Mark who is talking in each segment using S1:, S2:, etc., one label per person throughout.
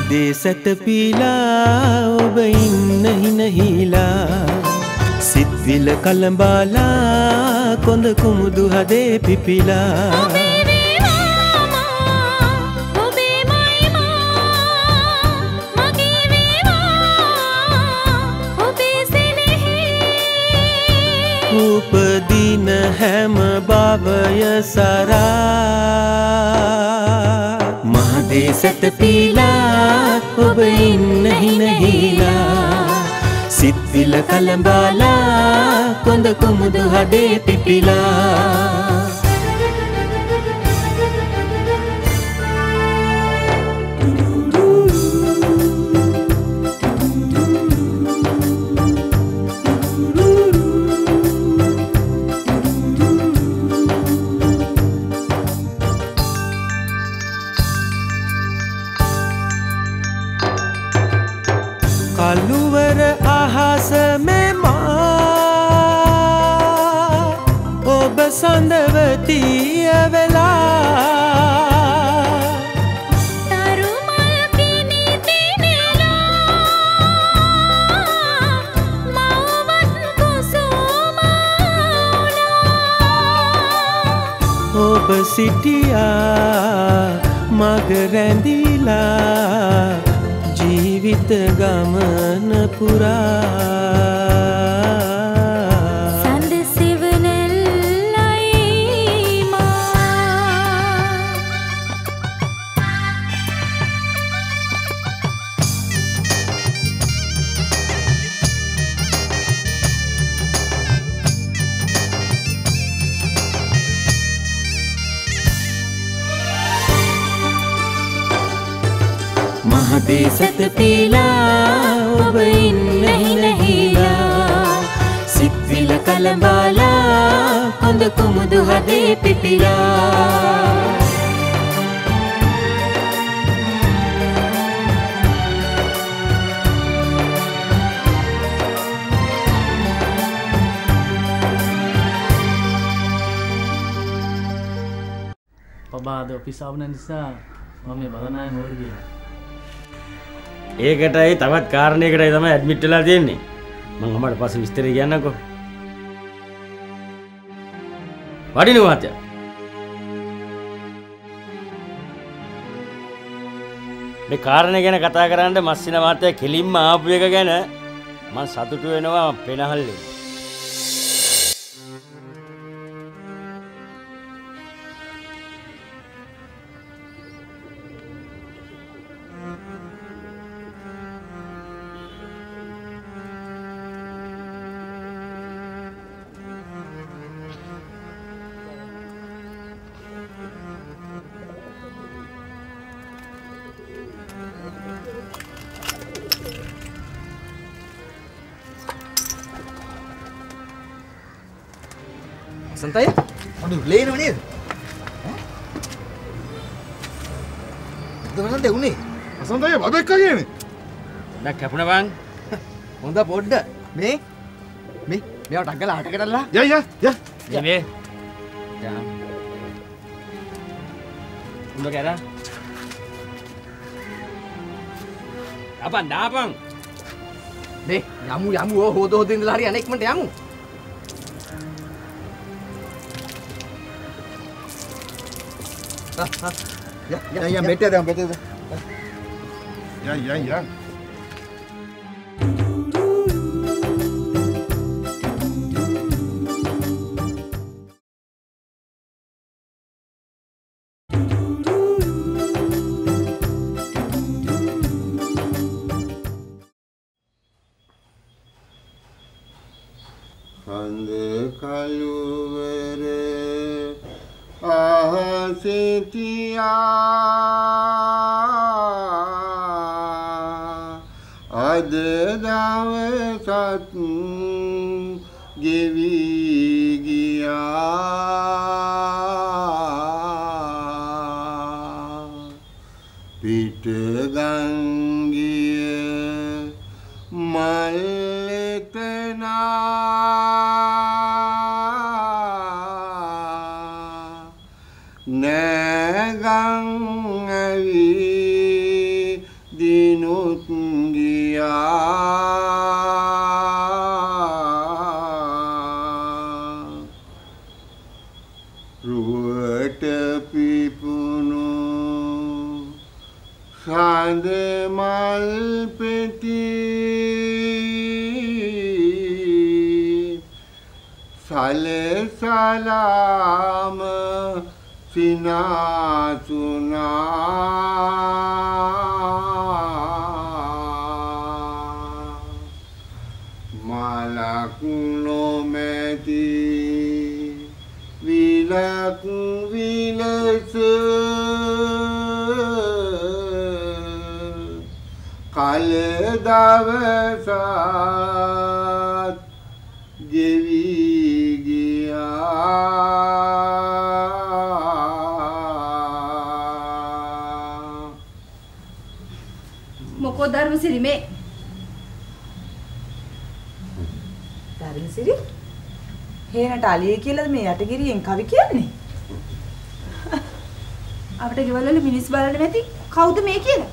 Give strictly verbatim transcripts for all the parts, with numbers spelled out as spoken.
S1: මහදේ සැතපීලා ඔබ ඉන්න හිනහිලා සිත්විල කලඹාලා කොඳ කුමුදු හදේ පිපිලා උපදින හැම භවය සරා මහදේ සැතපීලා ඔබ ඉන්න හිනහිලා සිත්විල කලඹාලා කොඳ කුමුදු හදේ පිපිලා කළුවර අහස මෙමා ඔබ සඳවතිය වෙලා තරුමල් පිණි දිනලා මවවත් කුසුමලා ඔබ සිටියා මග රැඳිලා ජීවිත ගමන පුරා සඳ සිවනෙල්ලයි මා මහදේ සැතපීලා ඔබ ඉන්න හිනහිලා සිත්විල කලඹාලා කොඳ කුමුදු හදේ පිපිලා
S2: ඔබ අද ඔෆිස් ආවන නිසා මම මේ බලනාය මොකද කියලා
S3: ඒකටයි තවත් කාරණයකටයි තමයි ඇඩ්මිට් වෙලා තියෙන්නේ. මම අම්මට පස්සේ විස්තර කියන්නම්කෝ. වඩිනු වාත්‍ය. මේ කාරණේ ගැන කතා කරන්න මස්සින වාත්‍ය කෙලින්ම ආපු එක ගැන මම සතුටු වෙනවා පෙනහල්ලේ.
S4: Santai? Aduh, leno ni. Itu mana dia ni?
S5: Santai, apa kaya ni?
S3: Dah kapuna bang.
S4: Honda podda. Me? Me? Me awak takkan lah, takkan lah.
S5: Ya, ya, ya.
S3: Ya, me. Ya. Untuk kira? Apa dah bang?
S4: Me, yamu yamu oh, hodo hodo ini lari anak mana yamu? Ah, ah. Ya, ya, ya, better dah, better dah.
S5: Ya, ya, ya.
S6: Kande kaluvere ahasitiya ade dawasat gevi giya pita gangiya malletana nagang avi di රුවට පිපුණු සඳ මල් පෙති සලසලාම සිනාසුනා මලක් නොමැති විලක් විලස කල දවසත් ගෙවි
S7: මොකෝ ධර්මසිරි මේ
S8: ධර්මසිරි හේනට අලිය කියලාද මේ යටගිරියෙන් කවි කියන්නේ?
S7: අපිට ගෙවල් වල මිනිස් බලන්න නැති කවුද මේ කියලා?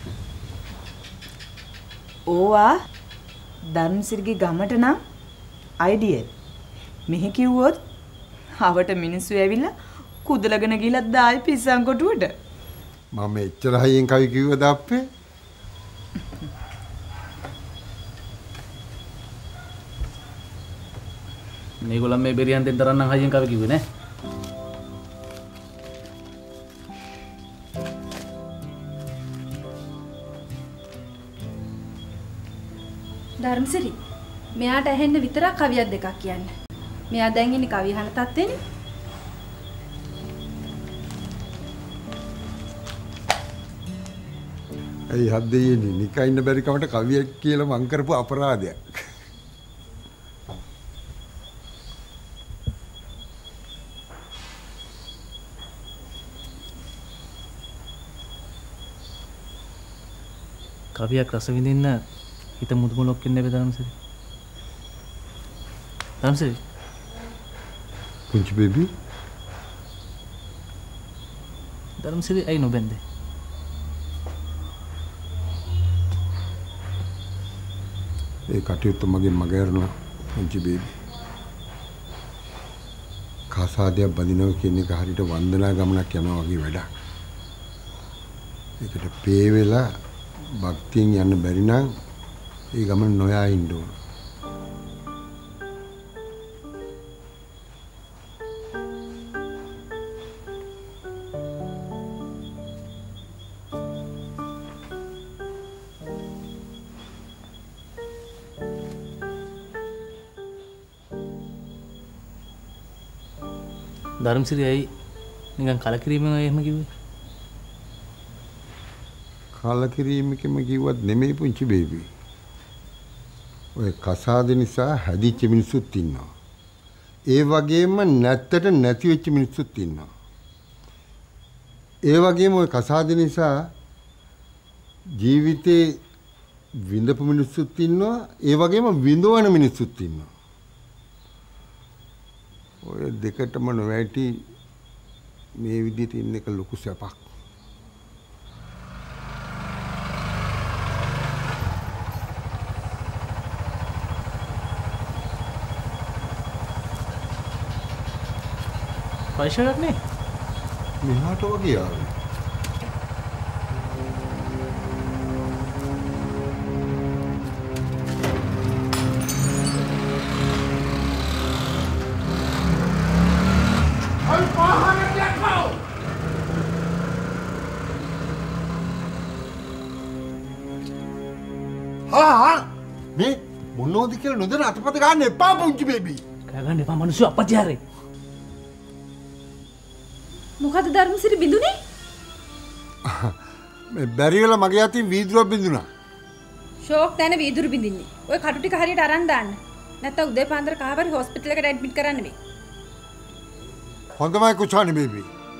S8: ඕවා ධර්මසිරිගේ ගමට නම් අයිඩිය. මෙහි කිව්වොත් ආවට මිනිස්සු ඇවිල්ලා කුදලගෙන ගිහලා දායි පිස්සන් කොටුවට.
S6: මම එච්චර හයියෙන් කවි කිව්වද අප්පේ?
S2: මේගොල්ලන් මේ බෙරියන් දෙන්න තරම් නම් හයියෙන් කවි කිව්වේ නෑ.
S7: ධර්මසිරි මෙයාට ඇහෙන්න විතරක් කවියක් දෙකක් කියන්න. මෙයා දැන් ඉන්නේ කවි අහන තත්ත්වෙනේ.
S6: ඇයි හද්දෙන්නේ නිකන් ඉන්න බැරි කමට කවියක් කියලා මං කරපු අපරාධයක්.
S2: කවියක් රස විඳින්න හිත මුදුමුලක් වෙන්න බෑ ධර්මසිරි. ධර්මසිරි
S6: පුංචි බේබි
S2: ධර්මසිරි ඇයි නොබැන්දේ?
S6: ඒ කටයුත්ත මගෙන් මගහැරනවා පුංචි බේබි. කාසාදයක් බඳිනවා කියන එක හරියට වන්දනා ගමනක් යනවා වගේ වැඩක්. ඒකට පේ වෙලා භක්තියෙන් යන්න බැරි නම් ඒ ගමන නොයා ඉන්න ඕන.
S2: ධර්මසිරි ඇයි නිකන් කලකිරීමෙන් එහෙම කිව්වේ?
S6: කලකිරීමකම කිව්වත් නෙමෙයි පුංචි බේබි. ඔය කසාද නිසා හැදිච්ච මිනිස්සුත් ඉන්නවා. ඒ වගේම නැත්තට නැති වෙච්ච මිනිස්සුත් ඉන්නවා. ඒ වගේම ඔය කසාද නිසා ජීවිතේ විඳපු මිනිස්සුත් ඉන්නවා. ඒ වගේම විඳවන මිනිස්සුත් ඉන්නවා. ඔය දෙකටම නොවැටි මේ විදිහට ඉන්න එක ලොකු සැපක්.
S2: පයිෂයක් නේ
S6: මෙහාට වගේ ආවේ. හා මේ මොනෝද කියලා නොදැන අතපත ගන්න එපා පුංචි බේබි.
S2: කෑගන්න එපා මිනිස්සු අප්පච්චි හරේ.
S7: මොකද ධර්මසිරි බිඳුනේ?
S6: මේ බැරි වෙලා මගේ අතින් වීදුරුවක් බිඳුණා.
S7: ෂෝක් දැන වීදුරු බිඳින්නේ. ඔය කටු ටික හරියට අරන් දාන්න. නැත්නම් උදේ පාන්දර කහවරි හොස්පිටල් එකට ඇඩ්මිට් කරන්න වෙයි.
S6: හොඳමයි කුචානි බේබි.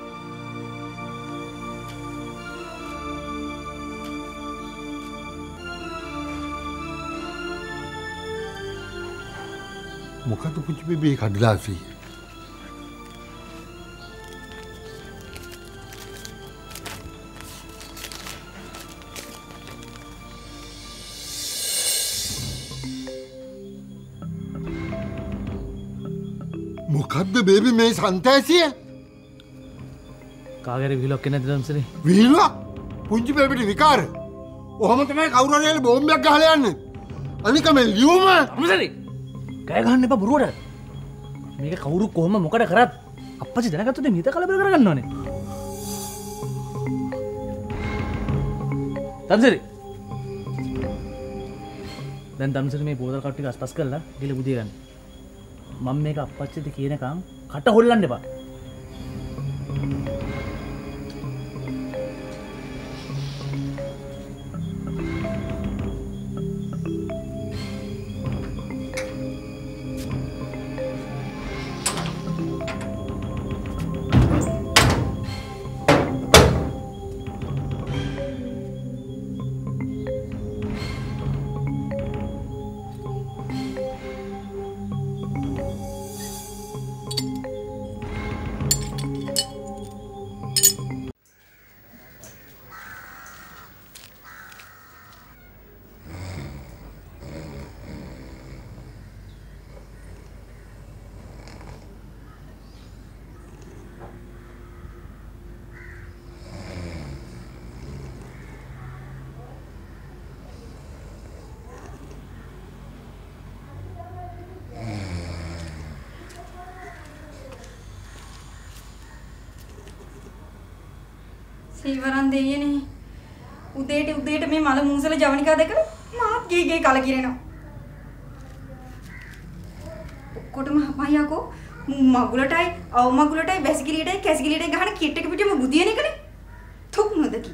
S6: මොකද පුංචි බේබි කඩලාසි? මොකද්ද බේබි මේ සන්තෑසිය?
S2: කාගේරි විලක් කෙනෙක් දම්සරි.
S6: විලක්? පුංචි බේබිට විකාර. ඔහම තමයි කවුරු හරි බෝම්බයක් ගහලා යන්නේ. අනික මේ ලියුම
S2: දම්සරි. කෑ ගහන්න එපා බොරුවට. මේක කවුරු කොහොම මොකද කරත් අප්පච්චි දැනගත්තොත් මීත කලබල කරගන්න ඕනේ. දම්සරි. දැන් දම්සරි මේ බෝතල් කට් ටික අස්පස් කරලා ගිල බුදිය ගන්න. මම මේක අප්පච්චිට කියනකම් කට හොල්ලන්න එපා.
S7: සීවරන් දෙයියනේ උදේට උදේට මේ මල මූසල ජවනිකා දැකලා මාත් ගේ ගේ කලකිරෙනවා. ඔක්කොටම අපයියකෝ මගුලටයි අවු මගුලටයි බැසිකිලියටයි කැසිකිලියටයි ගහන කිට් එක පිටියම බුදියන එකනේ. තුක් නොදකි.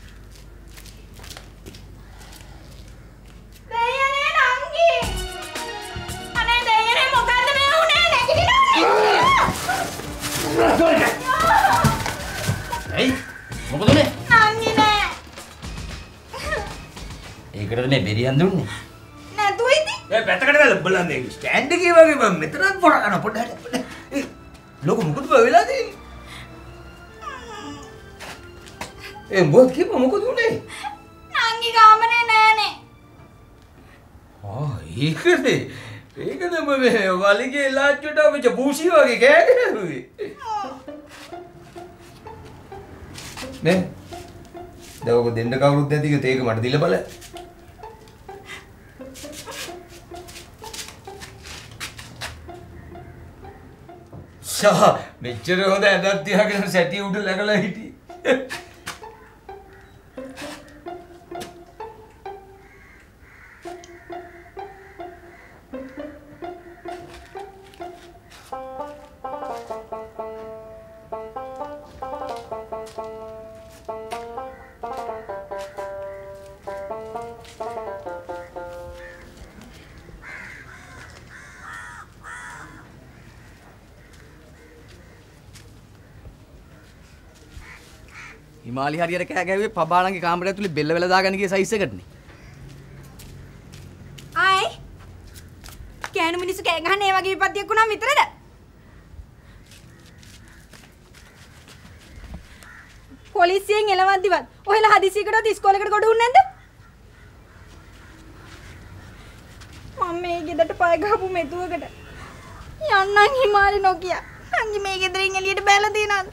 S7: දෙයියනේ නංගි. අනේ දෙයියනේ මොකද්ද මේ උනේ නැගිටිනවා.
S3: ඇයි? මොකද උනේ?
S7: නංගි නෑ.
S3: ඒකටද මේ බෙරියන් දුන්නේ?
S7: නැතුව ඉතින්.
S3: ඒ පැත්තකට දාලා බලන්න ඒ ස්ටෑන්ඩ් එකේ වගේ මම මෙතනත් පොඩ කරන පොඩ්ඩක් පොඩ්ඩක්. ඒ ලොකු මොකද වෙලා තියෙන්නේ? ඒ මොකද කිව්ව මොකද උනේ?
S7: නංගි ගාමනේ නෑනේ.
S3: ආ ඒකද? ඒකද මේ වලිගේ ලාච්චුට අපිට බූසි වගේ කෑගහුවේ. නේ දැන් ඔක දෙන්න කවුරුත් නැති එක තේක මට දීලා බල. ෂා මෙච්චර හොඳ ඇදක් තියාගෙන සැටි උඩ läගලා හිටියේ.
S4: හිමාලි හරියට කෑ ගැහුවේ පබාලන්ගේ කාමරය ඇතුලේ බෙල්ල වෙලා දාගන්න ගිය සයිස් එකටනේ.
S7: ආයි කෑනු මිනිස්සු කෑ ගහන්නේ ඒ වගේ විපත්තියක් වුණාම විතරද? පොලිසියෙන් එලවද්දිවත් ඔහෙලා හදිසියකටවත් ඉස්කෝලේකට ගොඩ වුන්නේ නැද්ද? මම මේ ගෙදරට පය ගහපු මෙතුවකට යන්නම් හිමාලි නොකිය. අංගි මේ ගෙදරින් එළියට බැලලා තියනවාද?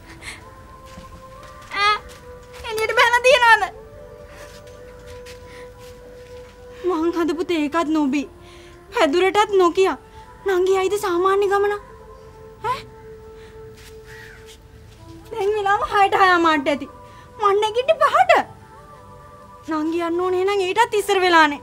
S7: ඈ එළියට බැලලා තියනවාද? මං හදපු තේකත් නොබී. පැදුරටත් නොකිය. නංගි ආයිද සාමාන්‍ය ගමන? ඈ දැන් වෙලාව හයට හය මාට ඇති. මන් නැගිටි පහට. නංගි යන්න ඕනේ නම් ඊටත් ඉස්සර වෙලානේ.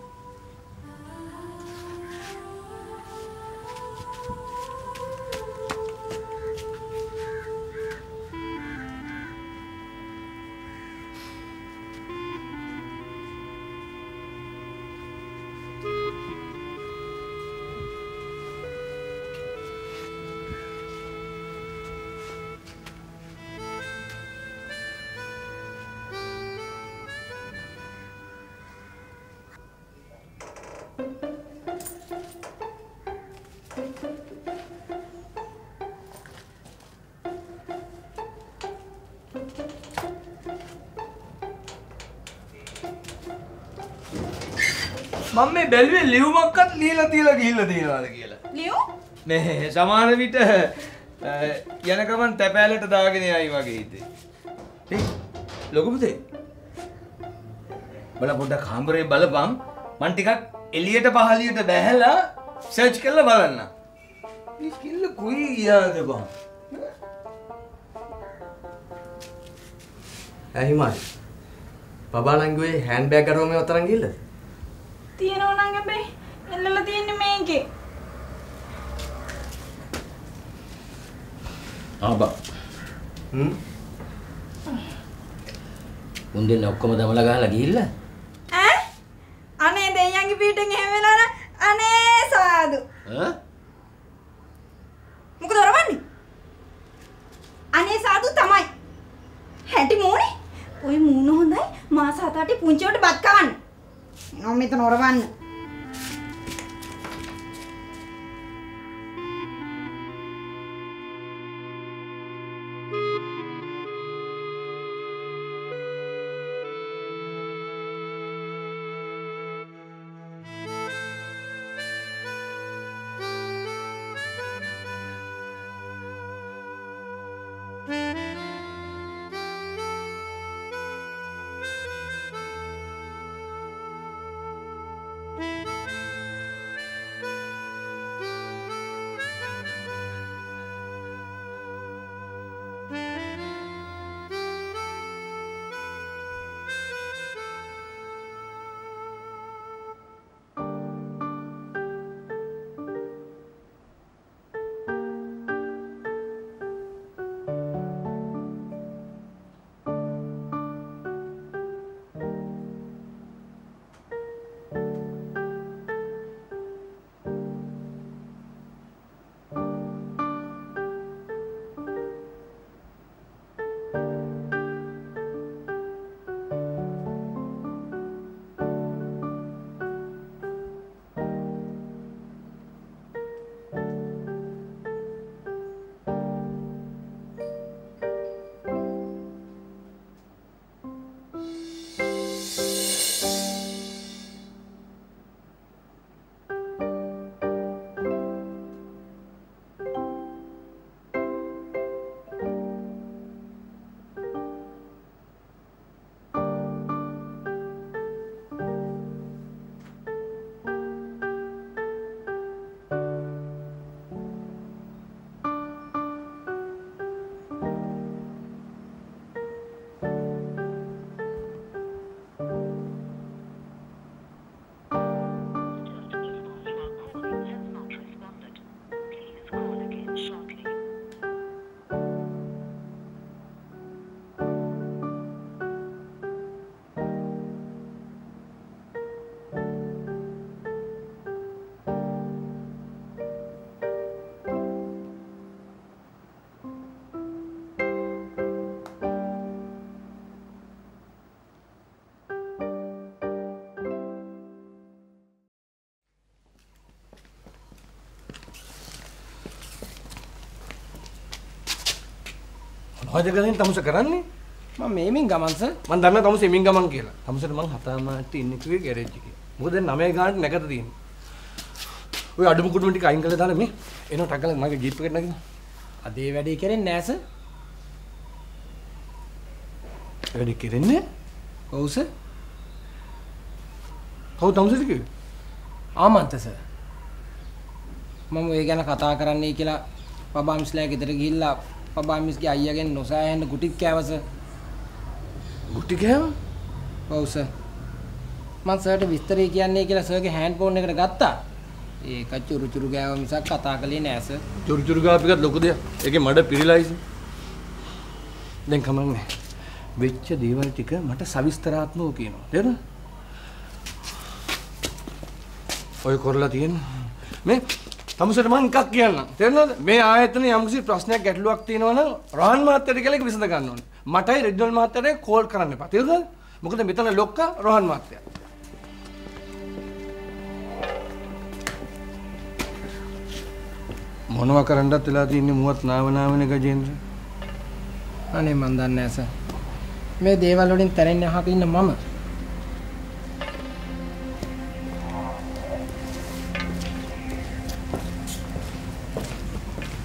S3: මම මේ බැලුවේ ලියුමක්වත් ලියලා තියලා ගිහිල්ලා තියනවාද කියලා.
S7: ලියු?
S9: මේ සමාන විට යන ගමන් තැපෑලට දාගෙන යයි වගේ හිතේ. ඒ ලොකු පුතේ. බල පොඩ්ඩක් කාමරේ බලපන්. මං ටිකක් එළියට පහළියට බැහැලා සර්ච් කරලා බලන්න. මේ කිල්ල කුයි ගියාද බං?
S4: ඇයි මායි? බබාලංගුවේ හෑන්ඩ් බෑග් අරව මේ අතරන් ගිහලා?
S10: තියෙනවා නම් හැබැයි එල්ලලා තියෙන්නේ මේකේ.
S3: ආබා.
S4: හ්ම්.
S3: උන් දෙන්න ඔක්කොම දමලා ගහලා ගිහිල්ලා?
S10: ඈ? අනේ දෙයියන්ගේ පිටින් එහෙම වෙලා නම් අනේ සාදු.
S3: ඈ?
S7: මොකද කරවන්නේ? අනේ සාදු තමයි. හැටි මූණේ. ওই මූණ හොඳයි මාස හත අටේ පුංචිවට බත් කවන්න. මම මෙතන ඔරවන්න.
S2: මොකද ගලින් තමුස කරන්නේ?
S11: මම මේමින් ගමන් සර්.
S2: මම දන්නවා තමුස එමින් ගමන් කියලා. තමුසට මං හතමාට ඉන්නේ කිව්වේ ගෑරේජ් එකේ. මොකද දැන් නවය ගානට නැගත තියෙන්නේ. ඔය අඩුම කුඩුම ටික අයින් කරලා දාලා මේ එනවා ටක් ගාලා මගේ ජීප් එකට නැගින්න.
S11: අද ඒ වැඩේ කරන්නේ නෑ සර්.
S2: වැඩේ කරන්නේ?
S11: ඔව් සර්.
S2: කවුද තමුසට කිව්වේ?
S11: ආමන්ත සර්. මම ඔය ගැන කතා කරන්නයි කියලා පබාම්ස්ලා ගෙදර ගිහිල්ලා පබාමිස්ගේ අයියාගෙන් නොසෑහෙන්න ගුටික් කෑවස.
S2: ගුටි කෑව?
S11: ඔව් සර්. මං සර්ට විස්තරය කියන්නේ කියලා සර්ගේ හෑන්ඩ් ෆෝන් එකට ගත්තා. ඒක චුරු චුරු ගෑව මිසක් කතා කළේ නෑ සර්.
S2: චුරු චුරු ගාව එකත් ලොකු දෙයක්. ඒකේ මඩ පිරීලායිස. දැන් කමන්නේ. වෙච්ච දේවල් ටික මට සවිස්තරාත්මකව කියනවා. තේරෙනවද? ඔය කරලා තියෙන්නේ මේ තමුසට මම එකක් කියන්නම්. තේරෙනවද? මේ ආයතනයේ යම්කිසි ප්‍රශ්නයක් ගැටලුවක් තියෙනවා නම් රහන් මහත්තයාට කියලා ඒක විසඳ ගන්න ඕනේ. මටයි රෙඩ්ඩල් මහත්තයාට කෝල් කරන්න එපා. තේරුණාද? මොකද මෙතන ලොක්කා රහන් මහත්තයා. මොනවා කරන්නත් වෙලා තින්නේ මුවත් නාවනාවනේ ගජේන්ද්‍ර.
S11: අනේ මන් දන්නේ නැහැ සර්. මේ දේවල් වලින් තැරෙන්න අහක ඉන්න මම.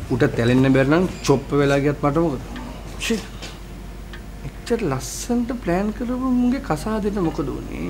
S2: උට තැලෙන්න බැරි නම් චොප් වෙලා ගියත් මට මොකද? ෂී. එච්චර ලස්සනට ප්ලෑන් කරපු මුගේ කසාදෙට මොකද උනේ?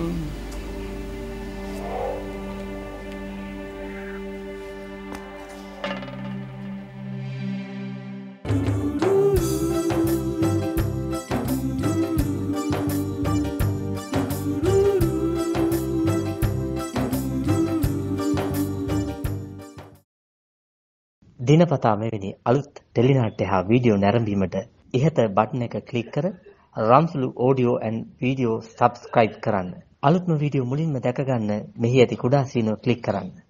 S12: දිනපතා මෙවැනි අලුත් ටෙලිනාට්‍ය හා වීඩියෝ නැරඹීමට ඉහත බටන් එක ක්ලික් කර රම්සුලු ඔඩියෝ ඇන්ඩ් වීඩියෝ සබ්ස්ක්‍රයිබ් කරන්න. අලුත්ම වීඩියෝ මුලින්ම දැක ගන්න මෙහි ඇති කුඩා සීනුව ක්ලික් කරන්න.